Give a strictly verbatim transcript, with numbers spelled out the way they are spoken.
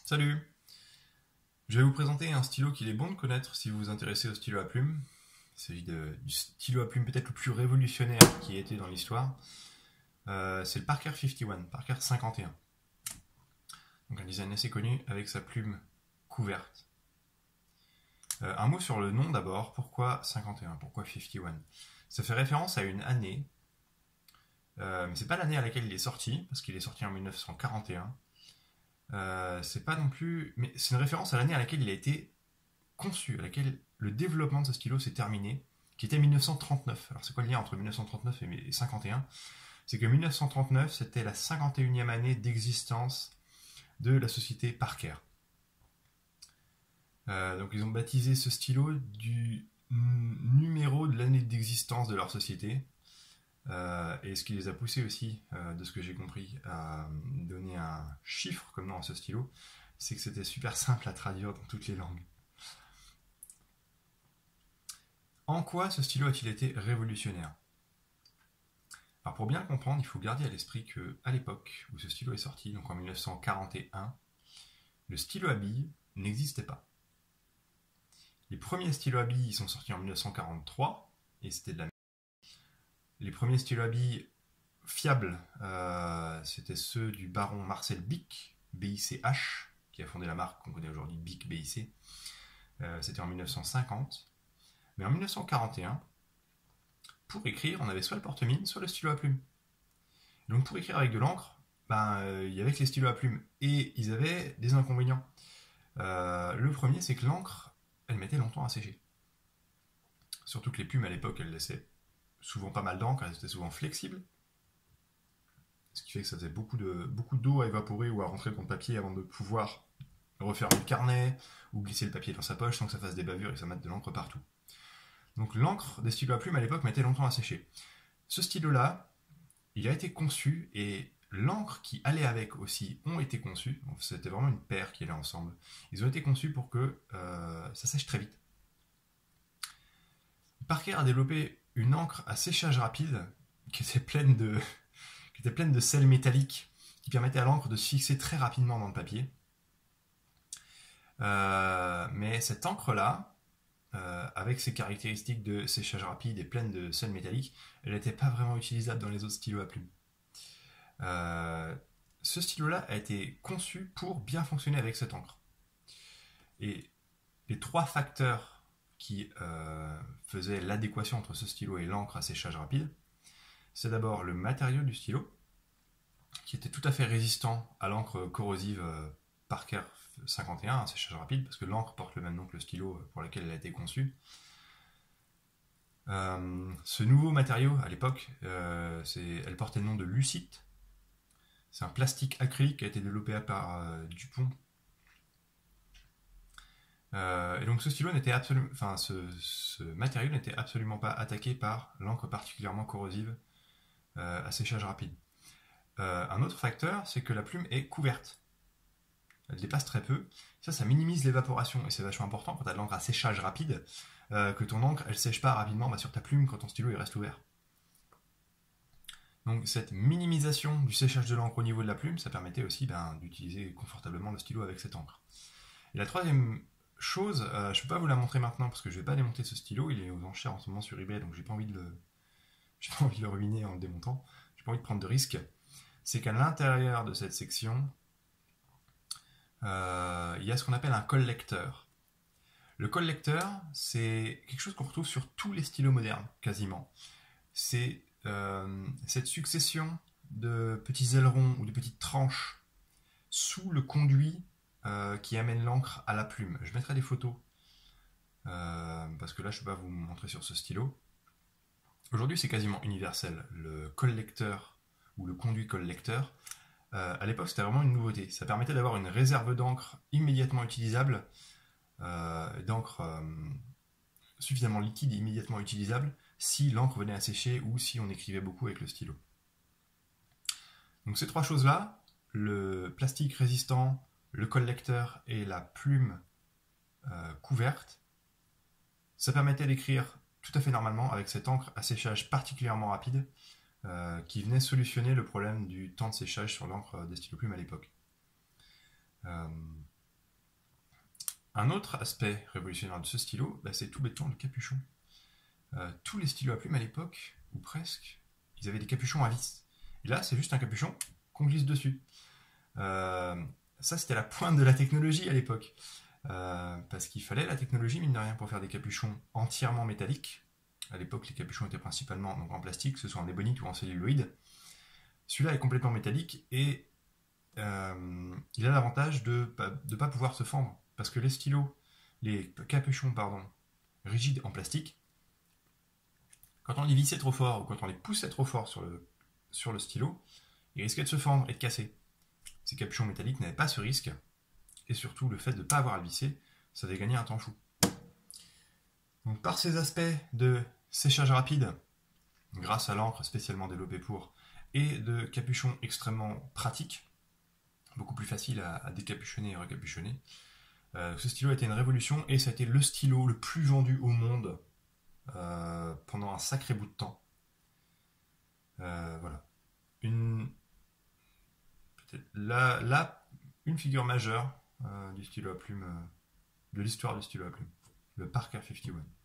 Salut! Je vais vous présenter un stylo qu'il est bon de connaître si vous vous intéressez au stylo à plume. Il s'agit de- du stylo à plume peut-être le plus révolutionnaire qui ait été dans l'histoire. Euh, c'est le Parker cinquante et un, Parker cinquante et un. Donc un design assez connu avec sa plume couverte. Euh, un mot sur le nom d'abord. Pourquoi cinquante et un? Pourquoi cinquante et un? Ça fait référence à une année, euh, mais c'est pas l'année à laquelle il est sorti, parce qu'il est sorti en mille neuf cent quarante et un. Euh, c'est pas non plus, mais c'est une référence à l'année à laquelle il a été conçu, à laquelle le développement de ce stylo s'est terminé, qui était mille neuf cent trente-neuf. Alors c'est quoi le lien entre mille neuf cent trente-neuf et cinquante et un? C'est que mille neuf cent trente-neuf, c'était la cinquante et unième année d'existence de la société Parker. Euh, donc ils ont baptisé ce stylo du numéro de l'année d'existence de leur société. Euh, et ce qui les a poussés aussi, euh, de ce que j'ai compris, à donner un chiffre comme nom à ce stylo, c'est que c'était super simple à traduire dans toutes les langues. En quoi ce stylo a-t-il été révolutionnaire? Alors pour bien comprendre, il faut garder à l'esprit que à l'époque où ce stylo est sorti, donc en mille neuf cent quarante et un, le stylo à billes n'existait pas. Les premiers stylos à billes sont sortis en mille neuf cent quarante-trois, et c'était de la merde. Les premiers stylos à billes fiables, euh, c'était ceux du baron Marcel Bic, B I C H, qui a fondé la marque qu'on connaît aujourd'hui, Bic B I C. Euh, c'était en mille neuf cent cinquante. Mais en mille neuf cent quarante et un, pour écrire, on avait soit le porte-mine, soit le stylo à plume. Donc pour écrire avec de l'encre, ben, euh, il y avait que les stylos à plume. Et ils avaient des inconvénients. Euh, le premier, c'est que l'encre, elle mettait longtemps à sécher. Surtout que les plumes à l'époque, elles laissaient souvent pas mal d'encre, elles étaient souvent flexibles. Ce qui fait que ça faisait beaucoup de beaucoup d'eau à évaporer ou à rentrer dans le papier avant de pouvoir refermer le carnet ou glisser le papier dans sa poche sans que ça fasse des bavures et que ça mette de l'encre partout. Donc l'encre des stylos à plume à l'époque mettait longtemps à sécher. Ce stylo-là, il a été conçu et l'encre qui allait avec aussi ont été conçus. C'était vraiment une paire qui allait ensemble. Ils ont été conçus pour que euh, ça sèche très vite. Parker a développé une encre à séchage rapide qui était pleine de, qui était pleine de sel métallique qui permettait à l'encre de se fixer très rapidement dans le papier. Euh, mais cette encre-là, euh, avec ses caractéristiques de séchage rapide et pleine de sel métallique, elle n'était pas vraiment utilisable dans les autres stylos à plume. Euh, ce stylo-là a été conçu pour bien fonctionner avec cette encre. Et les trois facteurs qui euh, faisaient l'adéquation entre ce stylo et l'encre à séchage rapide, c'est d'abord le matériau du stylo, qui était tout à fait résistant à l'encre corrosive euh, Parker cinquante et un, à séchage rapide, parce que l'encre porte le même nom que le stylo pour lequel elle a été conçue. Euh, ce nouveau matériau, à l'époque, euh, elle portait le nom de Lucite. C'est un plastique acrylique qui a été développé par euh, Dupont. Euh, et donc ce stylo n'était absolument, enfin ce, ce matériau n'était absolument pas attaqué par l'encre particulièrement corrosive euh, à séchage rapide. Euh, un autre facteur, c'est que la plume est couverte. Elle dépasse très peu. Ça, ça minimise l'évaporation et c'est vachement important quand tu as de l'encre à séchage rapide, euh, que ton encre elle sèche pas rapidement bah, sur ta plume quand ton stylo il reste ouvert. Donc cette minimisation du séchage de l'encre au niveau de la plume, ça permettait aussi ben, d'utiliser confortablement le stylo avec cette encre. Et la troisième chose, euh, je ne peux pas vous la montrer maintenant parce que je ne vais pas démonter ce stylo, il est aux enchères en ce moment sur eBay, donc j'ai pas envie de le, j'ai pas envie de le ruiner en le démontant, j'ai pas envie de prendre de risques. C'est qu'à l'intérieur de cette section, euh, il y a ce qu'on appelle un collecteur. Le collecteur, c'est quelque chose qu'on retrouve sur tous les stylos modernes, quasiment. C'est euh, cette succession de petits ailerons ou de petites tranches sous le conduit euh, qui amène l'encre à la plume. Je mettrai des photos euh, parce que là je ne peux pas vous montrer sur ce stylo. Aujourd'hui c'est quasiment universel. Le collecteur ou le conduit collecteur, euh, à l'époque c'était vraiment une nouveauté. Ça permettait d'avoir une réserve d'encre immédiatement utilisable, euh, d'encre euh, suffisamment liquide et immédiatement utilisable si l'encre venait à sécher ou si on écrivait beaucoup avec le stylo. Donc ces trois choses-là, le plastique résistant, le collecteur et la plume euh, couverte, ça permettait d'écrire tout à fait normalement avec cette encre à séchage particulièrement rapide euh, qui venait solutionner le problème du temps de séchage sur l'encre des stylos plumes à l'époque. Euh, Un autre aspect révolutionnaire de ce stylo, bah, c'est tout bêtement le capuchon. Euh, tous les stylos à plume à l'époque, ou presque, ils avaient des capuchons à vis. Et là, c'est juste un capuchon qu'on glisse dessus. Euh, ça, c'était la pointe de la technologie à l'époque. Euh, parce qu'il fallait la technologie, mine de rien, pour faire des capuchons entièrement métalliques. À l'époque, les capuchons étaient principalement donc, en plastique, que ce soit en ébonite ou en celluloïd. Celui-là est complètement métallique et euh, il a l'avantage de ne pas pouvoir se fendre. Parce que les stylos, les capuchons, pardon, rigides en plastique, quand on les vissait trop fort ou quand on les poussait trop fort sur le, sur le stylo, ils risquaient de se fendre et de casser. Ces capuchons métalliques n'avaient pas ce risque, et surtout le fait de ne pas avoir à le visser, ça avait gagné un temps fou. Donc par ces aspects de séchage rapide, grâce à l'encre spécialement développée pour, et de capuchons extrêmement pratiques, beaucoup plus facile à, à décapuchonner et recapuchonner, euh, ce stylo a été une révolution et ça a été le stylo le plus vendu au monde euh, pendant un sacré bout de temps. Euh, voilà. Une, peut-être là, là, une figure majeure euh, du stylo à plume, euh, de l'histoire du stylo à plume, le Parker cinquante et un.